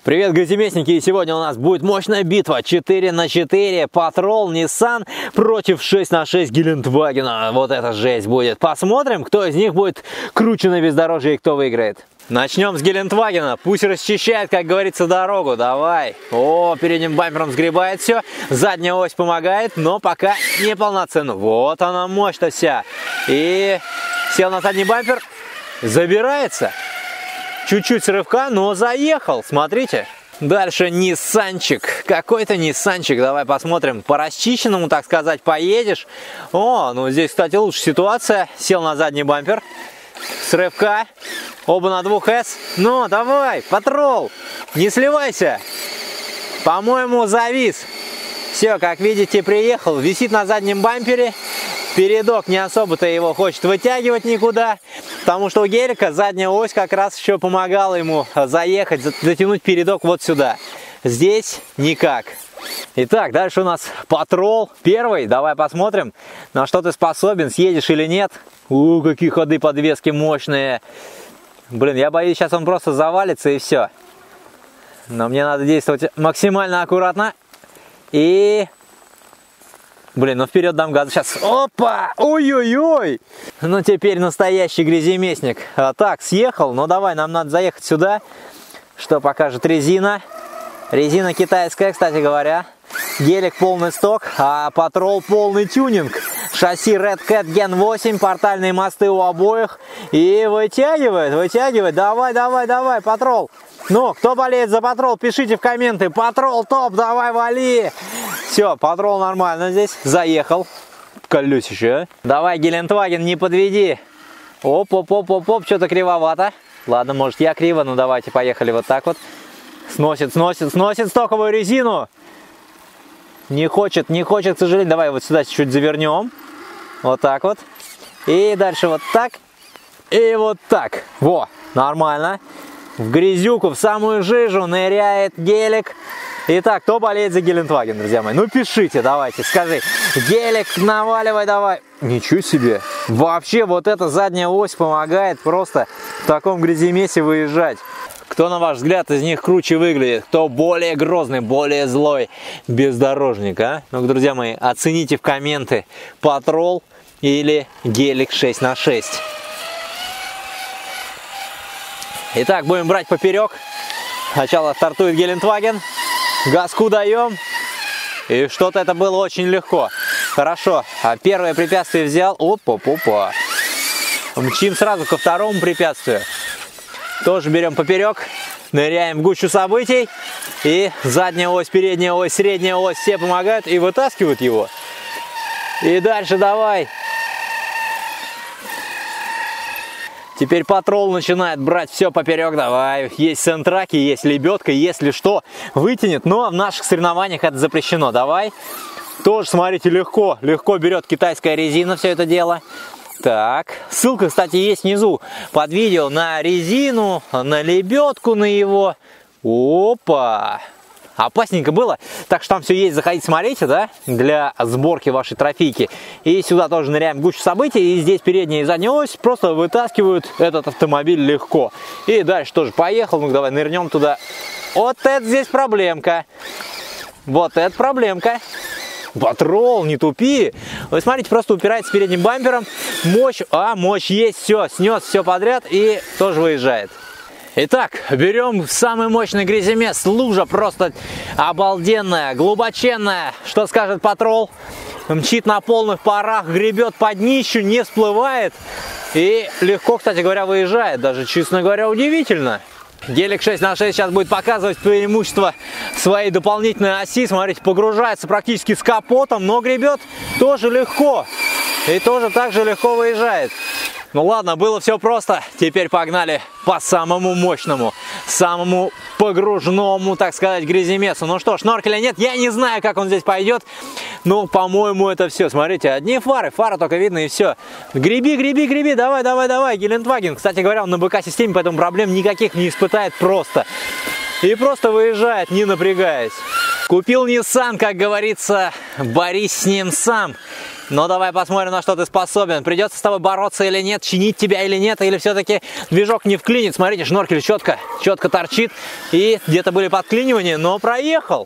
Привет, гряземестники! И сегодня у нас будет мощная битва 4 на 4 Patrol Nissan против 6 на 6 Гелендвагена. Вот это жесть будет. Посмотрим, кто из них будет круче на бездорожье и кто выиграет. Начнем с Гелендвагена. Пусть расчищает, как говорится, дорогу. Давай. О, передним бампером сгребает все. Задняя ось помогает, но пока не полноценно. Вот она, мощь-то вся. И сел на задний бампер. Забирается. Чуть-чуть с рывка, но заехал. Смотрите. Дальше Ниссанчик. Какой-то Ниссанчик. Давай посмотрим. По расчищенному, так сказать, поедешь. О, ну здесь, кстати, лучше ситуация. Сел на задний бампер. С рывка. Оба на 2С. Ну, давай, Patrol. Не сливайся. По-моему, завис. Все, как видите, приехал. Висит на заднем бампере. Передок не особо-то его хочет вытягивать никуда, потому что у гелика задняя ось как раз еще помогала ему заехать, затянуть передок вот сюда. Здесь никак. Итак, дальше у нас Patrol первый. Давай посмотрим, на что ты способен, съедешь или нет. Какие ходы подвески мощные. Блин, я боюсь, сейчас он просто завалится и все. Но мне надо действовать максимально аккуратно. И... Блин, ну вперед дам газу сейчас. Опа! Ой-ой-ой! Ну теперь настоящий гряземестник. Так, съехал. Ну давай, нам надо заехать сюда. Что покажет резина. Резина китайская, кстати говоря. Гелик полный сток, а Patrol полный тюнинг. Шасси Red Cat Gen 8, портальные мосты у обоих. И вытягивает, вытягивает. Давай, давай, давай, Patrol. Ну, кто болеет за Patrol, пишите в комменты. Patrol топ, давай, вали. Все, Patrol нормально здесь. Заехал. Колесище. Давай, Гелендваген, не подведи. Оп-оп-оп-оп-оп, что-то кривовато. Ладно, может я криво, ну давайте, поехали вот так вот. Сносит стоковую резину. Не хочет, к сожалению. Давай вот сюда чуть-чуть завернем. Вот так вот. И дальше вот так. И вот так. Во, нормально. В грязюку, в самую жижу ныряет гелик. Итак, кто болеет за Гелендваген, друзья мои? Ну пишите, давайте, скажи. Гелик, наваливай давай. Ничего себе. Вообще вот эта задняя ось помогает просто в таком гряземесе выезжать. Кто, на ваш взгляд, из них круче выглядит? Кто более грозный, более злой бездорожник, а? Ну, друзья мои, оцените в комменты, Patrol или гелик 6 на 6. Итак, будем брать поперек. Сначала стартует Гелендваген. Газку даем. И что-то это было очень легко. Хорошо. Первое препятствие взял. Опа-опа. Мчим сразу ко второму препятствию. Тоже берем поперек. Ныряем в гущу событий. И задняя ось, передняя ось, средняя ось. Все помогают и вытаскивают его. И дальше давай. Теперь Patrol начинает брать все поперек. Давай. Есть сентраки, есть лебедка. Если что, вытянет. Но в наших соревнованиях это запрещено. Давай. Тоже, смотрите, легко берет китайская резина все это дело. Так. Ссылка, кстати, есть внизу под видео на резину, на лебедку, на его. Опа. Опасненько было. Так что там все есть. Заходите, смотрите, да, для сборки вашей трофейки. И сюда тоже ныряем в гущу событий. И здесь передняя и задняя ось просто вытаскивают этот автомобиль легко. И дальше тоже поехал. Ну давай нырнем туда. Вот это здесь проблемка. Вот это проблемка. Patrol, не тупи. Вы смотрите, просто упирается передним бампером. Мощь, мощь есть. Все, снес все подряд и тоже выезжает. Итак, берем самый мощный гряземес. Лужа просто обалденная, глубоченная. Что скажет Patrol? Мчит на полных парах, гребет по днищу, не всплывает. И легко, кстати говоря, выезжает. Даже, честно говоря, удивительно. Гелик 6 на 6 сейчас будет показывать преимущество своей дополнительной оси. Смотрите, погружается практически с капотом, но гребет тоже легко. И тоже так же легко выезжает. Ну ладно, было все просто. Теперь погнали по самому мощному, самому погружному, так сказать, гряземесу. Ну что, шноркеля нет, я не знаю, как он здесь пойдет. Но, по-моему, это все. Смотрите, одни фары только видно и все. Греби, греби, греби, давай, давай, давай. Гелендваген, кстати говоря, он на БК-системе, поэтому проблем никаких не испытает просто. И просто выезжает, не напрягаясь. Купил Nissan, как говорится, борись с ним сам. Но давай посмотрим, на что ты способен. Придется с тобой бороться или нет, чинить тебя или нет, или все-таки движок не вклинит. Смотрите, шноркель четко торчит. И где-то были подклинивания, но проехал.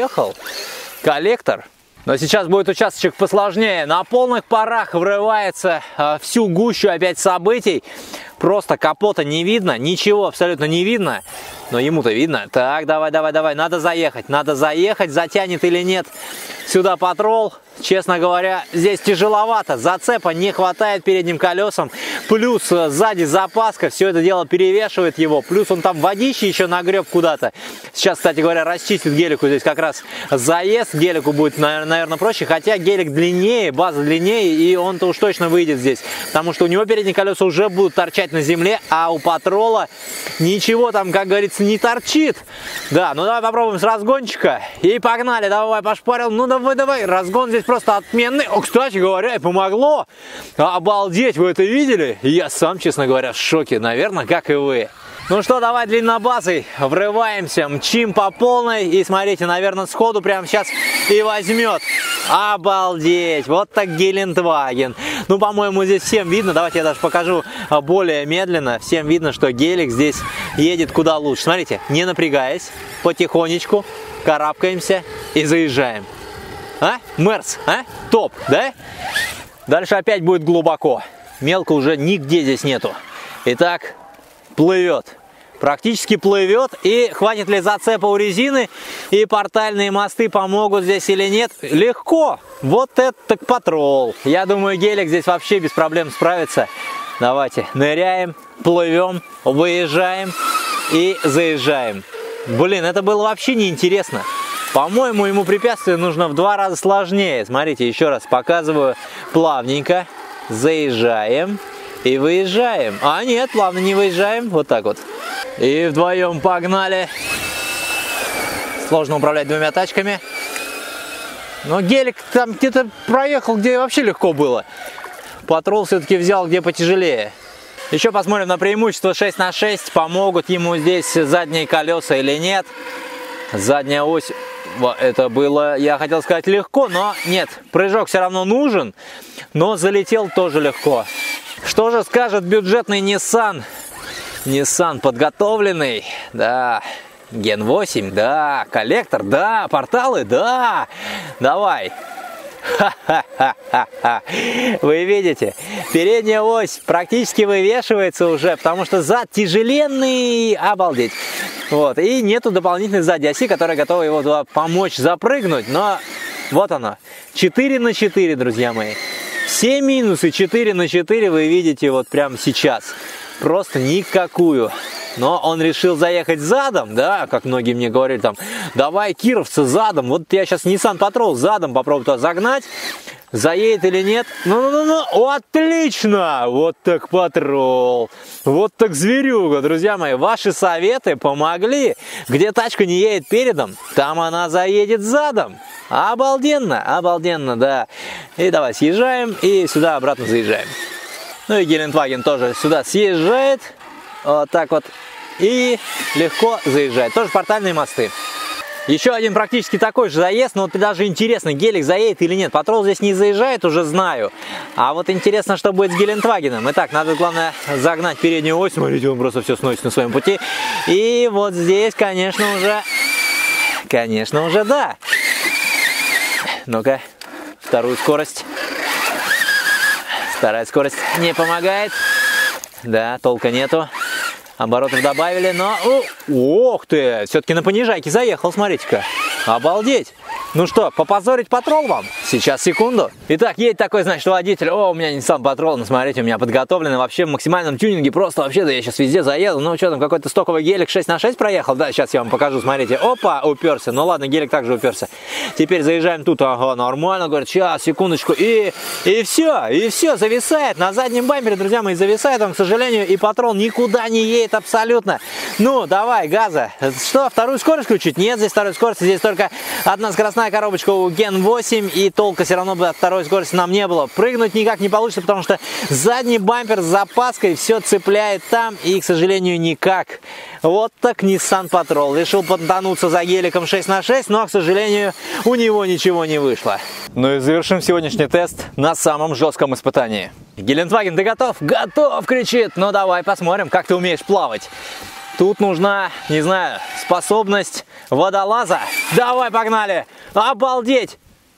Коллектор. Но сейчас будет участочек посложнее. На полных парах врывается всю гущу опять событий. Просто капота не видно, ничего абсолютно не видно. Но ему-то видно. Так, давай. Надо заехать, затянет или нет. Сюда патрол. Честно говоря, здесь тяжеловато. Зацепа не хватает передним колесам. Плюс сзади запаска. Все это дело перевешивает его. Плюс он там водище еще нагреб куда-то. Сейчас, кстати говоря, расчистит гелику. Здесь как раз заезд. Гелику будет, наверное, проще. Хотя гелик длиннее, база длиннее. И он-то уж точно выйдет здесь. Потому что у него передние колеса уже будут торчать на земле. А у патрола ничего там, как говорится, не торчит. Да, ну давай попробуем с разгончика. И погнали. Давай, пошпарил. Ну давай. Разгон здесь просто отменный. О, кстати говоря, и помогло. Обалдеть, вы это видели? Я сам, честно говоря, в шоке, наверное, как и вы. Ну что, давай длиннобазой врываемся, мчим по полной. И смотрите, наверное, сходу прямо сейчас и возьмет. Обалдеть, вот так Гелендваген. Ну, по-моему, здесь всем видно. Давайте я даже покажу более медленно. Всем видно, что гелик здесь едет куда лучше. Смотрите, не напрягаясь, потихонечку карабкаемся и заезжаем. Мерс, топ, да? Дальше опять будет глубоко. Мелко уже нигде здесь нету. Итак, плывет. Практически плывет. И хватит ли зацепа у резины? И портальные мосты помогут здесь или нет? Легко. Вот это так патрол. Я думаю, гелик здесь вообще без проблем справится. Давайте ныряем, плывем, выезжаем и заезжаем. Блин, это было вообще неинтересно. По-моему, ему препятствие нужно в 2 раза сложнее. Смотрите, еще раз показываю. Плавненько заезжаем и выезжаем. А нет, плавно не выезжаем. Вот так вот. И вдвоем погнали. Сложно управлять 2 тачками. Но гелик там где-то проехал, где вообще легко было. Патрол все-таки взял, где потяжелее. Еще посмотрим на преимущество 6х6. Помогут ему здесь задние колеса или нет. Задняя ось. Это было, я хотел сказать, легко, но нет. Прыжок все равно нужен, но залетел тоже легко. Что же скажет бюджетный Nissan? Nissan подготовленный, да. Ген 8, да. Коллектор, да. Порталы, да. Давай. Ха-ха-ха-ха-ха. Вы видите, передняя ось практически вывешивается уже, потому что зад тяжеленный, обалдеть. Вот, и нету дополнительной сзади оси, которая готова его помочь запрыгнуть, но вот оно, 4х4, друзья мои. Все минусы 4х4 вы видите вот прямо сейчас, просто никакую. Но он решил заехать задом, да, как многие мне говорили там, давай, кировцы, задом. Вот я сейчас Nissan Patrol задом попробую туда загнать. Заедет или нет? Ну, отлично! Вот так патрол. Вот так зверюга, друзья мои. Ваши советы помогли. Где тачка не едет передом, там она заедет задом. Обалденно, да. И давай съезжаем и сюда обратно заезжаем. Ну и Гелендваген тоже сюда съезжает. Вот так вот. И легко заезжает. Тоже портальные мосты. Еще один практически такой же заезд, но вот даже интересно, гелик заедет или нет. Патрол здесь не заезжает, уже знаю. А вот интересно, что будет с Гелендвагеном. Итак, надо, главное, загнать переднюю ось. Смотрите, он просто все сносит на своем пути. И вот здесь, конечно, уже да. Ну-ка, вторую скорость. Вторая скорость не помогает. Да, толка нету. Оборотов добавили, но... Ох ты! Все-таки на понижайке заехал, смотрите-ка. Обалдеть! Ну что, попозорить патрол вам? Сейчас, секунду. Итак, едет такой, значит, водитель. О, у меня Nissan Patrol, ну смотрите, у меня подготовленный вообще в максимальном тюнинге. Просто вообще, да я сейчас везде заеду. Ну что там, какой-то стоковый гелик 6х6 проехал? Да, сейчас я вам покажу, смотрите. Опа, уперся. Ну ладно, гелик также уперся. Теперь заезжаем тут. Ага, нормально. Говорит, сейчас, секундочку. И все, зависает. На заднем бампере, друзья мои, зависает он, к сожалению. И патрол никуда не едет абсолютно. Ну, давай, газа. Что, вторую скорость включить? Нет, здесь второй скорости. Здесь только одна скоростная коробочка у Ген 8. И толка все равно бы от второй скорости нам не было. Прыгнуть никак не получится, потому что задний бампер с запаской все цепляет там, и, к сожалению, никак. Вот так Nissan Patrol. Решил понтануться за геликом 6х6, но, к сожалению, у него ничего не вышло. Ну и завершим сегодняшний тест на самом жестком испытании. Гелендваген, ты готов? Готов, кричит. Ну давай посмотрим, как ты умеешь плавать. Тут нужна, не знаю, способность водолаза. Давай, погнали! Обалдеть!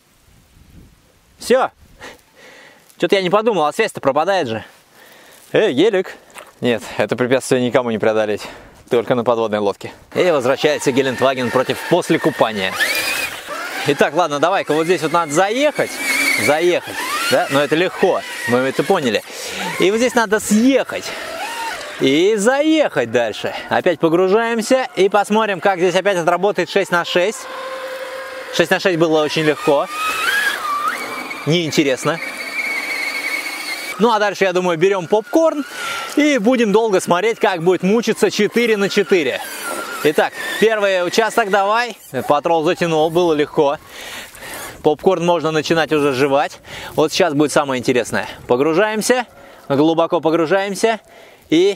Все. Что-то я не подумал, а связь-то пропадает же. Гелик. Нет, это препятствие никому не преодолеть. Только на подводной лодке. И возвращается Гелендваген против после купания. Итак, ладно, давай-ка вот здесь вот надо заехать. Заехать, да? Но это легко, мы это поняли. И вот здесь надо съехать. И заехать дальше. Опять погружаемся и посмотрим, как здесь опять отработает 6х6. 6х6 было очень легко. Неинтересно. Ну а дальше, я думаю, берем попкорн и будем долго смотреть, как будет мучиться 4х4. Итак, первый участок давай. Патрол затянул, было легко. Попкорн можно начинать уже жевать. Вот сейчас будет самое интересное. Погружаемся, глубоко погружаемся и...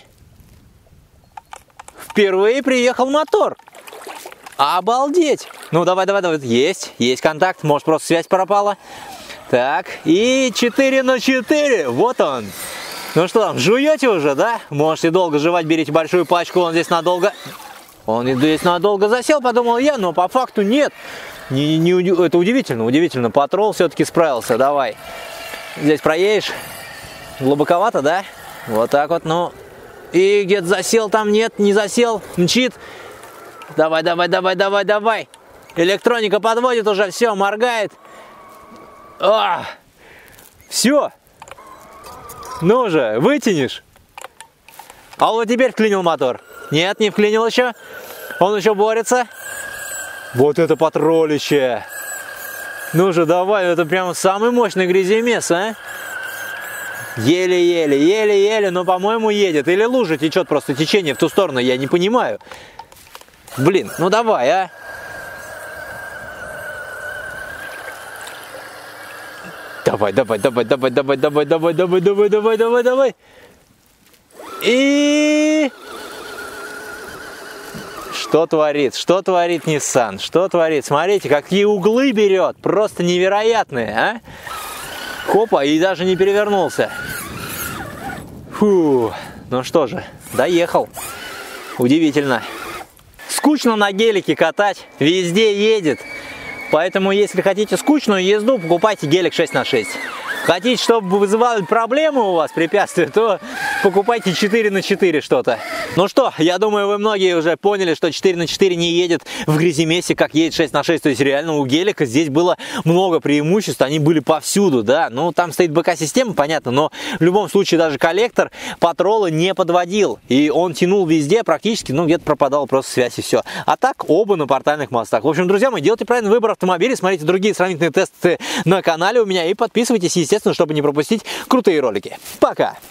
Впервые приехал мотор. Обалдеть. Ну, давай. Есть контакт. Может, просто связь пропала. Так, и 4х4. Вот он. Ну что там, жуете уже, да? Можете долго жевать, берите большую пачку. Он здесь надолго... Он здесь надолго засел, подумал я, но по факту нет. Это удивительно. Патрол все-таки справился. Давай. Здесь проедешь. Глубоковато, да? Вот так вот, ну... И где-то засел, там нет, не засел, мчит. Давай. Электроника подводит уже, все, моргает. Все. Ну же, вытянешь. А вот теперь вклинил мотор. Нет, не вклинил еще. Он еще борется. Вот это патролище. Ну же, давай, это прямо самый мощный гряземес, а? Еле-еле, но, по-моему, едет. Или лужа течет, просто течение в ту сторону, я не понимаю. Блин, ну давай, а. Давай. И... Что творит Nissan? Что творит? Смотрите, какие углы берет. Просто невероятные, а? Хопа, и даже не перевернулся. Фу, ну что же, доехал. Удивительно. Скучно на гелике катать, везде едет. Поэтому, если хотите скучную езду, покупайте гелик 6х6. Хотите, чтобы вызывали проблемы у вас, препятствия, то покупайте 4х4 что-то. Ну что, я думаю, вы многие уже поняли, что 4х4 не едет в гряземесе, как едет 6х6. То есть реально у гелика здесь было много преимуществ, они были повсюду, да. Ну, там стоит БК-система, понятно, но в любом случае даже коллектор Патрола не подводил. И он тянул везде практически, ну, где-то пропадала просто связь и все. А так, оба на портальных мостах. В общем, друзья мои, делайте правильный выбор автомобиля, смотрите другие сравнительные тесты на канале у меня и подписывайтесь, естественно, чтобы не пропустить крутые ролики. Пока!